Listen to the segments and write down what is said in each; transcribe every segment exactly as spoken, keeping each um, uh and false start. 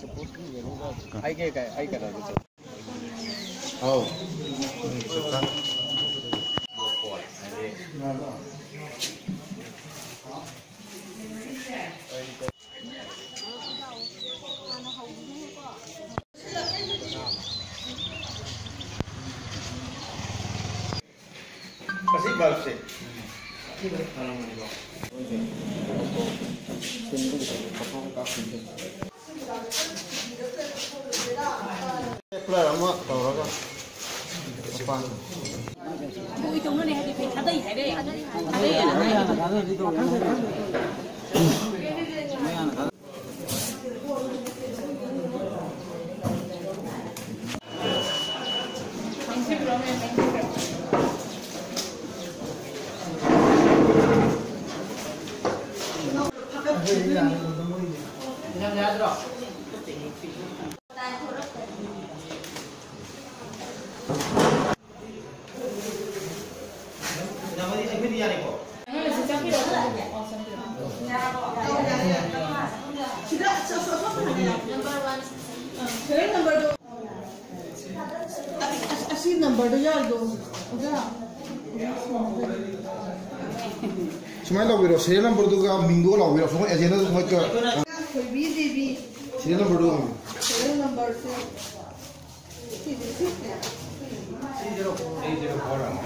ai cái cái ai cái đó oh kasih bal sih Keluar mak tahu apa? Apa? Chui trong nó này thì phải thả đây thả đây thả đây number tu ya itu, udah. Cuma lo biro serial number tu kan minggu lo biro semua agenda tu semua ke. B D B. Serial number tu. Serial number tu. zero zero four ah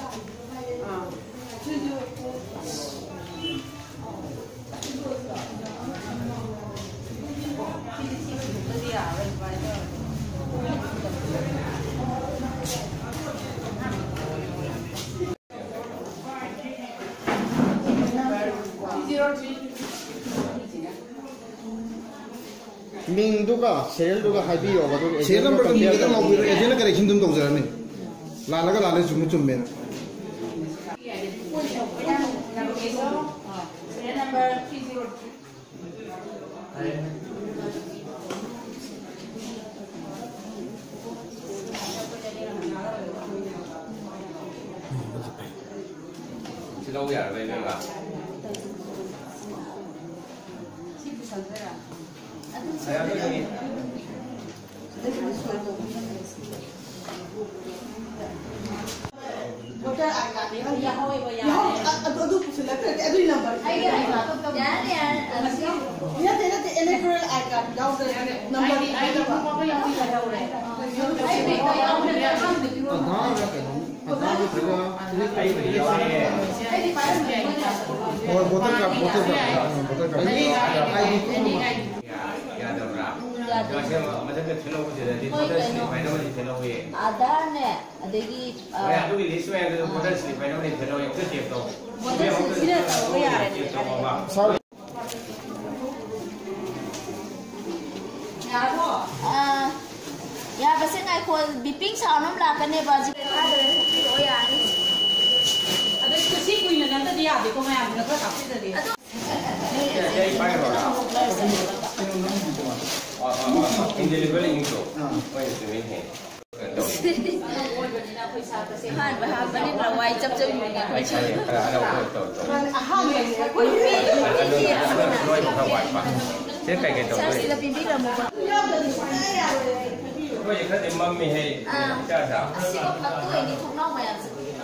Ming tu ka serial tu ka high bio ka tu serial number tu ming tu lo biro agenda correction tu tahu jalan ni. Lala ka lala cuma cuma ni. serial number three zero two. Đâu vậy đây đây là saya tu ni Hotel agak ni, ya, ya, aduh, aduh, sudah kerja, aduh number. Ai cái này là tôi tôi giá này là siêu. Ya, tidak, tidak, electoral agak jauh dari number. Ai tôi không có cái dòng gì là đâu này. Ai bị cái dòng này là không được luôn. Ada tu juga. ai bị đâu nè Ai đi phải là người này. Oh, botol kap, botol kap, botol kap. Ini ada I D tu. ya ada berapa macam macam ke thelo ko je di photo slip pai no ni thelo ye Aadhaar ne adegi oi adu ki list mein ke photo slip pai no ni thelo ye ke tip to photo slip ne to ya re Sorry. ya ko ah ya base ngai ko biping sao nam la ka ne ba ji ka de ki ro ya ni adu ko si kuin na ta dia de ko ma ya na ka ta si de adu ya ya pai ro la oh oh indelible info oi se me he Han ba ha ba ni la wai chap chap ni ko ai sai ada ada to to Aha, ni, ko ni ada loi ka wai pa se kai ke to sa si la pin bi la mo ba ko ye ka de mummy he cha sa si ko phat tu ni thong nong ma ya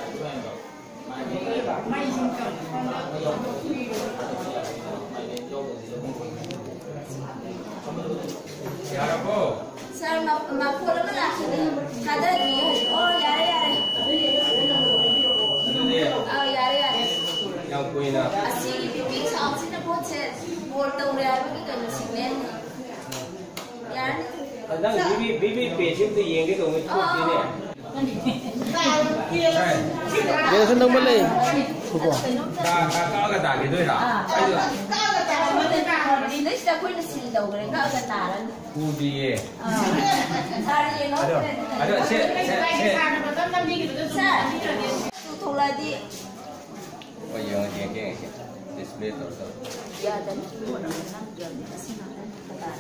ya bo sir ma ma ko la ma la ni kada ni oh yare yare ah yare yare yang kui na asi ki biping sao si na bo che bol tau re ba ki kan si ne yare Adang bibi bibi patient tu yang ke tu mesti tu ni. Dia senang boleh. Dah dah kau ke dah gitu lah. Ini sudah kau ni sil dah orang kau kan naran. Budi ye. Sari ye no. Ada set set set. Sir, tu thola di. Oh yang yang yang display tu tu. Ya dan orang nak jual ni kasi naran kata.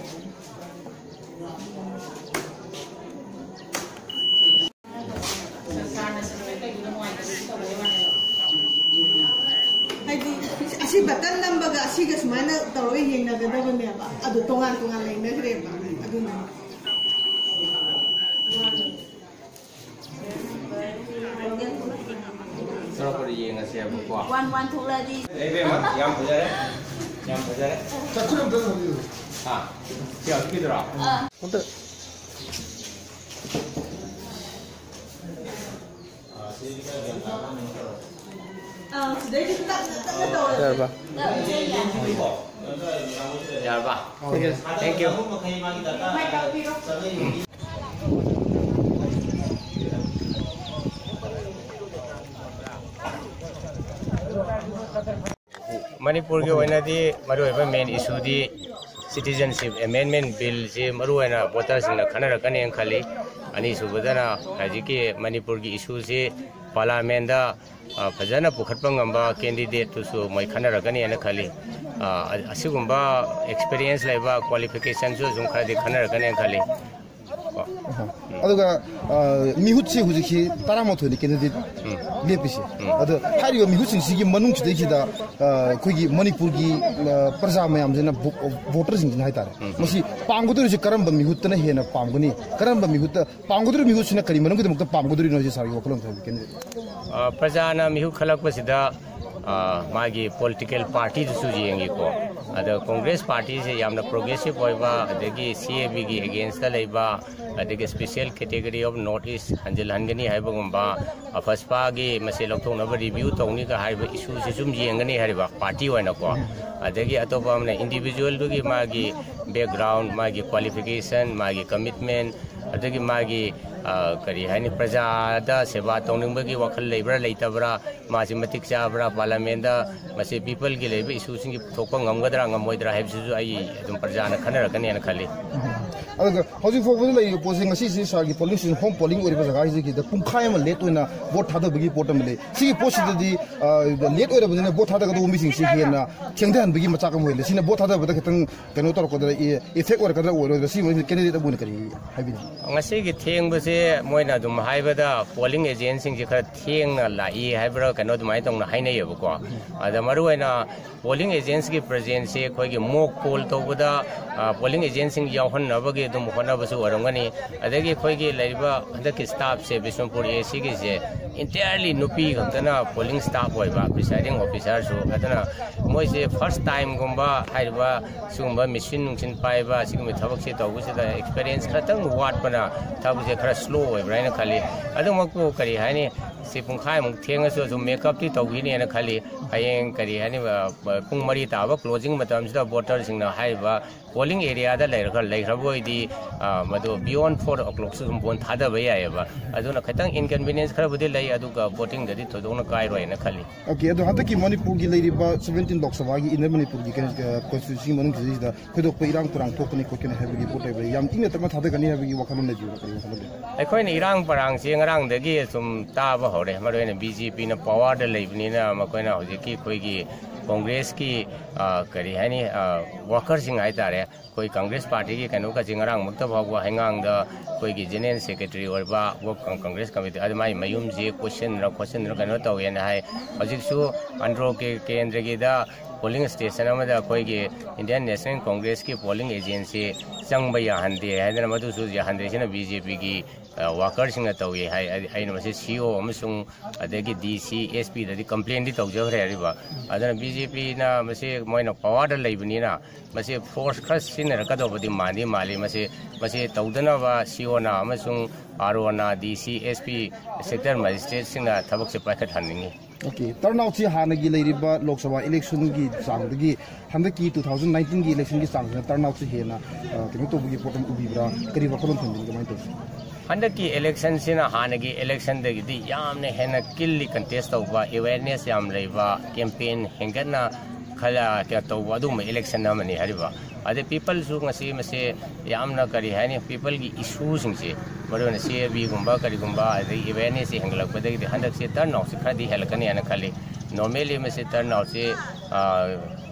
Asi batan number ga asi ga semana tahu yang naga dapat ni apa? Aduh tongan tongan lain negeri apa? Solo por y en ese buco. One one two lady. Đây về mà, yam bây giờ đấy, yam bây giờ đấy. 자, 그럼 더 넣어요. À, chỉ ở kia rồi. Ờ. 근데 Ờ, đấy thì tắt tắt đầu rồi. 자, 봐. Dạ vâng. Thank you. Mai tao đi đâu? Manipur के वैना दी मरुएबा main issue दी citizenship amendment bill जे मरुएना voters सिंगना खना रखने हैं खाली अनि सुबदना हाजी के मणिपुर की इशू से पार्लियामेंट दा फजना पुखटपंगंबा कैंडिडेट तुसु मै खना रखने हैं खाली असिगुंबा एक्सपीरियंस लाइबा क्वालिफिकेशन जो जुम खा दे खना रखने हैं खाली अदुगा मिहुची हुजिखि तारामथोनि कैंडिडेट लेपिसि अद हारियो मिहुसिंसिगि मनुंगसिदैखिदा खोइगि मणिपुरगी प्रजा मयामजना वोटर्स सिंग हाइतारे मसि पांगुदुरजि करम्ब मिहुतना हेना पांगुनि करम्ब मिहुत पांगुदुर मिहुसिना करि मनुंगदमक्ता पांगुदुरि नोजि सारि वकलम थाबि कैंडिडेट प्रजाना मिहु खलकपसिदा मागी पॉलिटिकल पार्टी सुजियेंगी को अद कांग्रेस पार्टी से यामना प्रोग्रेसिव होइबा अदगी सीएबी की अगेंस्ट लेबा अदगी special category of north east हंजल हनगनी हाइबगुंबा अफसपा की मसे लौथोनब रिव्यू तौनी का हाइबा इशू से जुम येंगनी हाइबा पार्टी होइना को अदगी अतोपा हमने इंडिविजुअल दुगी मागी बैकग्राउंड मागी क्वालिफिकेशन मागी कमिटमेंट अदगी मागी करी हानि प्रजादा सेवा तौनिंबगी वखल लेब्रा लेतबरा मासी मतिक चाबरा पार्लियामेंट दा मसे पीपल की लेबे इशू सिंग थोपा ngамगदरा ngамोइदरा हाइबसु आई अदुम प्रजाना खनरकने न खाली अगर हौजी फोबद लई पोजिंग असि सि सागी पोलिंग होम पोलिंग ओरिबा जगा हिजि कि द पुंखाय म लेट ओइना वोट थादबगी पोटम ले सि पोसिदि लेट ओइरबने वोट थादगा दो मिसिंग सि हेना थेंगदहन बगी मचाक म होइले सिना वोट थादबदा खतंग कनो तरकोदा इफेक्ट ओरकदा ओइरो सि कैंडिडेट अबुन करी हाइबि ngasi gi thengbase moina dum haibada polling agent sing ji khara thengna lai haibra kano dum ai tongna hainai yebo ko ada maru aina polling agents की presence से कोई की mock poll तो बदा polling agents सिंग याहन नबगे दम होना बसु वरंगनी अदगी कोई की लाइबा अंदर की staff से बिशनपुर एसी की से entirely नुपी गतना polling staff होइबा presiding officer सो अदना मोइ से first time गुंबा हाइबा सुंबा machine नुंसिन पाइबा सिगमे थबक से तौबु से experience खतंग वाट बना थबु से खरा slow होइबा ने खाली अदम मको करी हानि से पुंखाय मुक थेंगसो जो मेकअप ती तौगिनी ने खाली हयें करी हानि पुंग मरी ताबा क्लोजिंग मतम सिदा वोटर सिंग ना हाइबा पोलिंग एरिया दा लेरखर लेखरबोइदी मदो बियॉन्ड फोर o'clock सुम बोन थादा भय आयबा अदुना खतंग इनकन्वीनियंस खरा बुदि लै अदुगा वोटिंग ददि थोदोना काय रोइना खाली ओके अदो हतकी मणिपुर की लेरिबा seventeen लोकसभा की इन मणिपुर की कॉन्स्टिट्यूंसी मनुंग जिदा खदो इरांग पुरांग थोकनी कोकने हेबगी पोटे बे याम इने तमा थादा गनी हेबगी वखलम ने जियो करी वखलम अखोइन इरांग परांग से ngरang दगी सुम ताबा हौरे मरोइन बीजेपी ना पावर द लेबनीना मकोइना होजिकी खोइगी कांग्रेस की करी हानि वर्कर सिंग हाइ तारे कोई कांग्रेस पार्टी की कनो का जिंगरांग मुक्त भागवा हेंगांग द कोई की जनरल सेक्रेटरी और बा वो कांग्रेस कमिटी अदमाई मयुम जे क्वेश्चन र क्वेश्चन र कनो तौयन हाइ हजिकसु अंड्रो के केंद्र की दा पोलिंग स्टेशन अमदा कोई की इंडियन नेशनल कांग्रेस की पोलिंग एजेंसी चंग बया हंदे हैदन मदुसु जे हंदे सिना बीजेपी की वर्कर सिंग तौये हाइ आइन मसे सीओ अमसुंग अदगी डीसी एसपी ददि कंप्लेन दि तौजखरे हरिबा अदन बीजेपी ना मसे मोइना पावर द लेबनीना मसे फोर्स खस सिन रकदोबदि मानि माली मसे मसे तौदनबा सीओ ना अमसुंग आरओ ना डीसी एसपी सेक्टर मजिस्ट्रेट सिंग थबक से पाखत हनिंगी ओके टर्नआउट से हानगी लेरिबा लोकसभा इलेक्शन की चांगदगी हंदकी twenty nineteen की इलेक्शन की चांग टर्नआउट से हेना किनो तोबगी पोटम उबिब्रा करी वखलम थंदिन कमाय तो हंदकी इलेक्शन सिना हानगी इलेक्शन दगी यामने हेना किल्ली कंटेस्ट तौबा अवेयरनेस याम लेबा कैंपेन हेंगना खला त्या तौबा दुम इलेक्शन अमनी हरिबा अदे पीपल सु ngasi मसे यामना करी हानि पीपल की इशू सिंगसे मरोन सीएबी गुंबा करी गुंबा अदे अवेयरनेस हेंगलक बदगी हंदक से टर्न आउट से खदी हेलकने याना खाली नॉर्मली मसे टर्न आउट से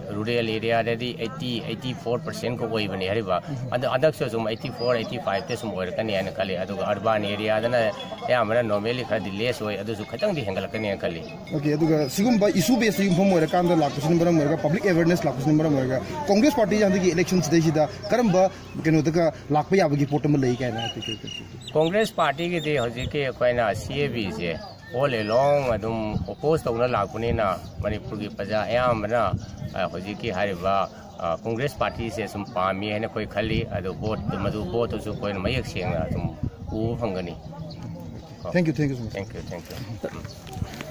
rural area dadi eighty eighty-four percent ko koi bani hariba adu adak so sum eighty-four eighty-five te sum oir kani an kali adu urban area dana ya amara normally khadi less hoy adu su khatang di hengal kani an kali okay adu sigum ba issue base sigum phom oir kan da lakpusin baram oir public awareness lakpusin baram oir congress party jandi ki elections de sida karamba keno daga lakpa yabagi potom lei kaina congress party ki de hoji ke koina C A B je all along adum oppose tawna lakpuni na manipur ki praja ayamna hoji ki hariba congress party se sum pami hena koi khali adu vote madu vote su koi mayak senga tum u phangani thank you thank you so much thank you thank you